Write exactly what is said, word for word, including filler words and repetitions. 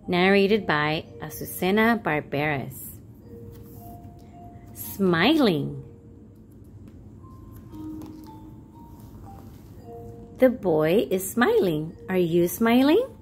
narrated by Azucena Barberis. Smiling. The boy is smiling. Are you smiling?